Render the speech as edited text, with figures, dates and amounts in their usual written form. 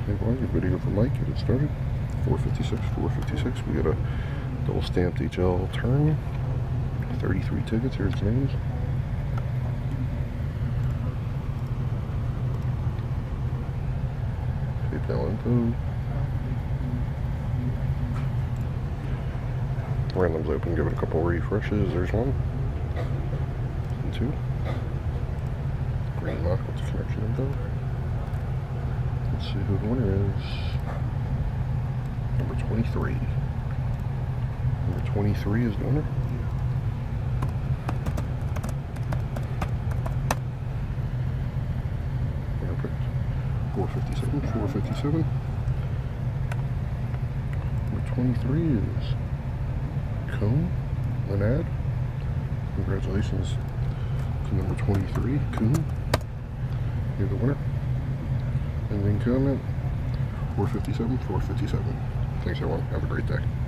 Hey boys, a video for Mike. Get it started. 456, 456. We got a double stamped HL Tern. 33 tickets. Here's the names. PayPal info. Random's open. Give it a couple refreshes. There's one. And two. Green lock with the connection info. Let's see who the winner is. Number 23. Number 23 is the winner. Perfect. 457, 457. Number 23 is Coon Lanad. Congratulations to number 23, Coon. You're the winner. And then comment 457, 457. Thanks everyone. Have a great day.